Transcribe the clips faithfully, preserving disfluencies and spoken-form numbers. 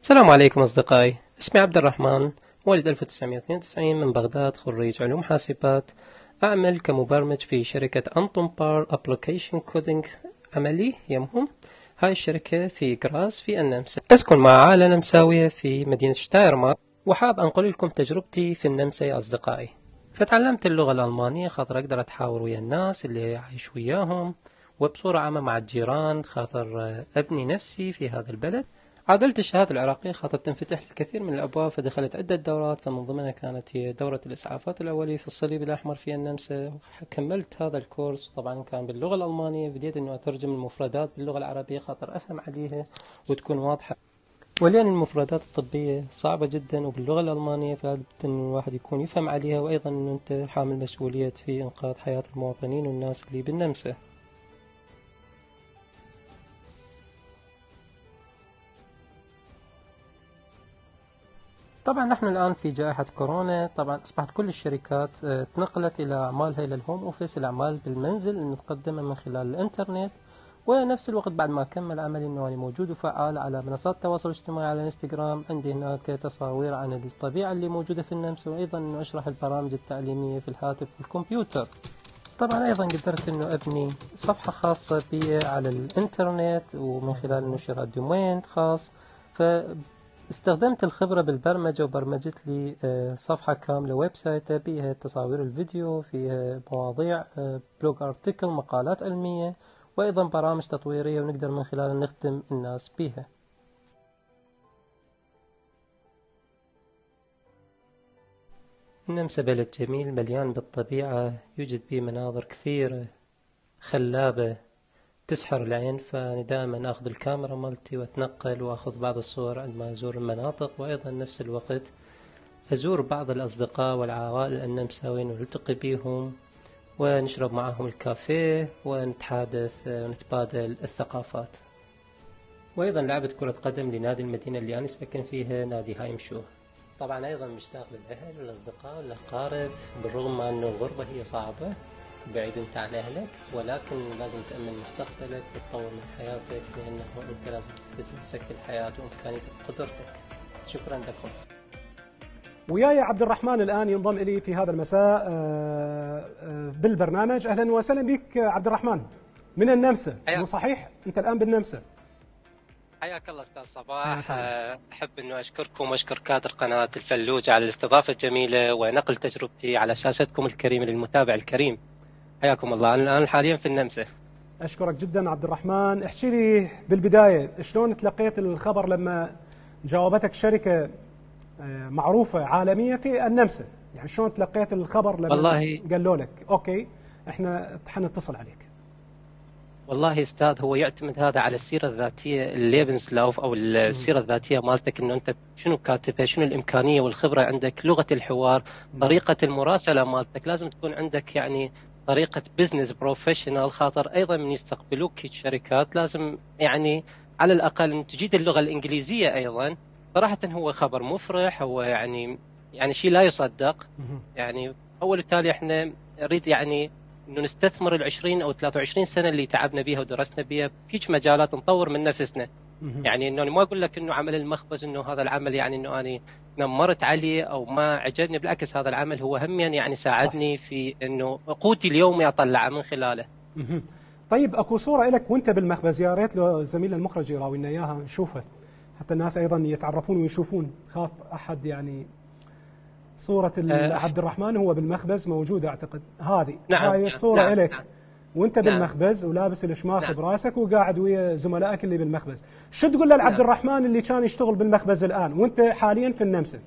السلام عليكم أصدقائي، اسمي عبد الرحمن، مولد ألف وتسعمائة واثنين وتسعين من بغداد، خريج علوم حاسبات. أعمل كمبرمج في شركة أنطون بار أبليكيشن كودينج عملي يمهم. هاي الشركة في جراس في النمسا. أسكن مع عائلة نمساوية في مدينة شتايرما، وحاب أنقل لكم تجربتي في النمسا يا أصدقائي. فتعلمت اللغة الألمانية خاطر أقدر أتحاور ويا الناس اللي عايش وياهم، وبصورة عامة مع الجيران خاطر أبني نفسي في هذا البلد. عادلت الشهادة العراقية خاطر تنفتح الكثير من الأبواب، فدخلت عدة دورات، فمن ضمنها كانت هي دورة الإسعافات الأولية في الصليب الأحمر في النمسا. كملت هذا الكورس، طبعا كان باللغة الألمانية. بديت أنه أترجم المفردات باللغة العربية خاطر أفهم عليها وتكون واضحة، ولأن المفردات الطبية صعبة جدا وباللغة الألمانية، فلابد أن الواحد يكون يفهم عليها، وأيضا أنه أنت حامل مسؤولية في إنقاذ حياة المواطنين والناس اللي بالنمسا. طبعا نحن الآن في جائحة كورونا، طبعا أصبحت كل الشركات تنقلت إلى أعمالها إلى الهوم أوفيس، الأعمال بالمنزل اللي تقدمها من خلال الإنترنت. ونفس الوقت بعد ما أكمل عملي أنه أنا موجود وفعال على منصات التواصل الاجتماعي على الانستغرام. عندي هناك تصاوير عن الطبيعة اللي موجودة في النمسا، وأيضا أنه أشرح البرامج التعليمية في الهاتف والكمبيوتر. طبعا أيضا قدرت أنه أبني صفحة خاصة بي على الإنترنت، ومن خلال نشر دومين خاص. ف استخدمت الخبرة بالبرمجة وبرمجت لي صفحة كاملة، ويب سايت بيها تصاوير الفيديو، فيها مواضيع بلوج ارتكل، مقالات علمية، وأيضا برامج تطويرية ونقدر من خلالها نخدم الناس بيها. النمسا بلد جميل مليان بالطبيعة، يوجد به مناظر كثيرة خلابة تسحر العين، فأنا دائما أخذ الكاميرا مالتي وأتنقل وأخذ بعض الصور عندما أزور المناطق، وأيضا نفس الوقت أزور بعض الأصدقاء والعوائل النمساويين ونلتقي بهم ونشرب معهم الكافيه ونتحادث ونتبادل الثقافات. وأيضا لعبت كرة قدم لنادي المدينة اللي أنا ساكن فيها، نادي هايمشو. طبعا أيضا مشتاق للأهل والأصدقاء والأقارب، بالرغم من أن الغربة هي صعبة بعيد انت عن أهلك، ولكن لازم تأمن مستقبلك وتطور من حياتك، لأنه أنت لازم تثبت نفسك في الحياة وإمكانيتك وقدرتك. شكرا لكم. وياي عبد الرحمن الآن ينضم إلي في هذا المساء بالبرنامج. أهلا وسهلا بك عبد الرحمن من النمسا. مو صحيح أنت الآن بالنمسا؟ حياك الله أستاذ صباح. أحب أنه أشكركم وأشكر كادر قناة الفلوج على الاستضافة الجميلة ونقل تجربتي على شاشتكم الكريمة للمتابع الكريم. حياكم الله. أنا الآن حاليا في النمسا. أشكرك جدا عبد الرحمن. احكي لي بالبداية شلون تلقيت الخبر لما جاوبتك شركة معروفة عالمية في النمسا؟ يعني شلون تلقيت الخبر لما والله قالوا لك أوكي إحنا حنتصل عليك؟ والله استاذ، هو يعتمد هذا على السيره الذاتيه، الليبنسلاوف او السيره الذاتيه مالتك، انه انت شنو كاتبها، شنو الامكانيه والخبره عندك، لغه الحوار، طريقه المراسله مالتك. لازم تكون عندك يعني طريقه بزنس بروفيشنال، خاطر ايضا من يستقبلوك الشركات لازم يعني على الاقل ان تجيد اللغه الانجليزيه ايضا. صراحه هو خبر مفرح، هو يعني يعني شيء لا يصدق. يعني اول بالتالي احنا نريد يعني انه نستثمر العشرين او ثلاثة وعشرين سنه اللي تعبنا بيها ودرسنا بيها بهيج مجالات، نطور من نفسنا. يعني انه ما اقول لك انه عمل المخبز انه هذا العمل يعني انه انا نمرت عليه او ما عجبني، بالعكس هذا العمل هو هم يعني ساعدني صح. في انه قوتي اليومي اطلعه من خلاله. طيب اكو صوره لك وانت بالمخبز، يا ريت لو زميل المخرج يراوي لنا اياها نشوفها حتى الناس ايضا يتعرفون ويشوفون. خاف احد يعني صورة أه عبد الرحمن هو بالمخبز موجودة أعتقد. هذه نعم هاي الصورة نعم إلك نعم وأنت نعم بالمخبز ولابس الشماخ نعم براسك وقاعد ويا زملائك اللي بالمخبز. شو تقول للعبد نعم الرحمن اللي كان يشتغل بالمخبز الآن وأنت حاليا في النمسا؟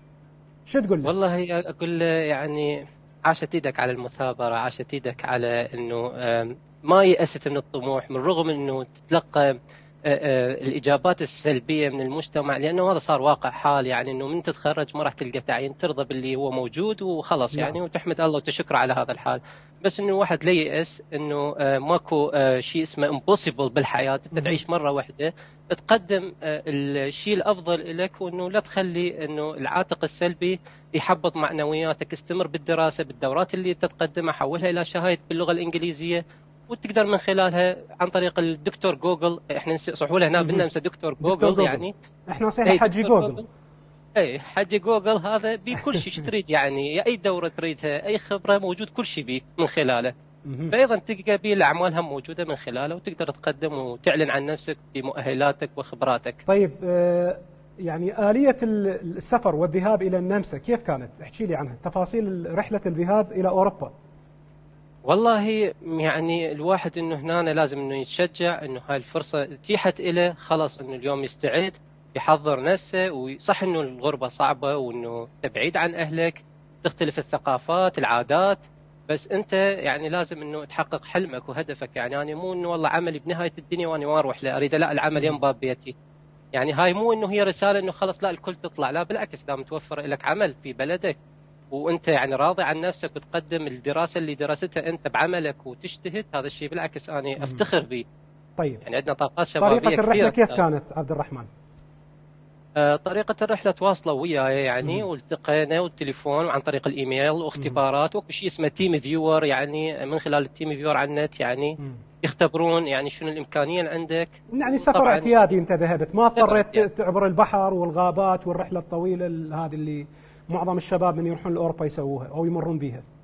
شو تقول له؟ والله أقول له يعني عاشت إيدك على المثابرة، عاشت إيدك على إنه ما يأست من الطموح، من رغم إنه تتلقى الإجابات السلبية من المجتمع، لأنه هذا صار واقع حال. يعني إنه من تتخرج ما راح تلقى تعيين، ترضى باللي هو موجود وخلص يعني، وتحمد الله وتشكر على هذا الحال. بس إنه واحد لا يأس، إنه ماكو شيء اسمه impossible بالحياة. أنت تعيش مرة واحدة، تقدم الشيء الأفضل لك، وإنه لا تخلي إنه العاتق السلبي يحبط معنوياتك. استمر بالدراسة، بالدورات اللي تتقدمها حولها إلى شهادة باللغة الإنجليزية، وتقدر من خلالها عن طريق الدكتور جوجل، احنا نصحوا له هنا بالنمسا دكتور جوجل, دكتور جوجل. يعني احنا نصيحه حجي جوجل, جوجل. اي حجي جوجل هذا بكل شيء تريد، يعني اي دوره تريدها اي خبره موجود كل شيء بيه من خلاله. فايضا تلقى بيه الاعمال هم موجوده من خلاله، وتقدر تقدم وتعلن عن نفسك بمؤهلاتك وخبراتك. طيب آه يعني آلية السفر والذهاب إلى النمسا كيف كانت؟ احكي لي عنها، تفاصيل رحلة الذهاب إلى أوروبا. والله يعني الواحد إنه هنا لازم إنه يتشجع إنه هاي الفرصة اتيحت إله، خلاص إنه اليوم يستعد يحضر نفسه. وصح إنه الغربة صعبة وإنه تبعيد عن أهلك، تختلف الثقافات العادات، بس أنت يعني لازم إنه تحقق حلمك وهدفك. يعني أنا مو إنه والله عملي بنهاية الدنيا وأنا ما أروح لا أريد، لا العمل يم باب بيتي. يعني هاي مو انه هي رساله انه خلص لا الكل تطلع، لا بالعكس، دام متوفر لك عمل في بلدك وانت يعني راضي عن نفسك وتقدم الدراسه اللي درستها انت بعملك وتجتهد، هذا الشيء بالعكس انا افتخر به. طيب يعني عندنا طاقات شبابيه طريقه الرحله كثير. كيف كانت عبد الرحمن؟ آه طريقه الرحله تواصلوا وياي يعني، والتقينا والتليفون وعن طريق الايميل واختبارات، وكل شيء اسمه تيم فيور، يعني من خلال التيم فيور على النت يعني مم. يختبرون يعني شنو الامكانيه اللي عندك. يعني سفر اعتيادي انت ذهبت، ما اضطريت تعبر البحر والغابات والرحله الطويله هذه اللي معظم الشباب من يروحون لاوروبا يسووها او يمرون بها.